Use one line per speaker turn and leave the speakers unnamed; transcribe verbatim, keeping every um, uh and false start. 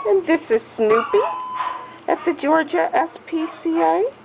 And this is Snoopy at the Georgia S P C A.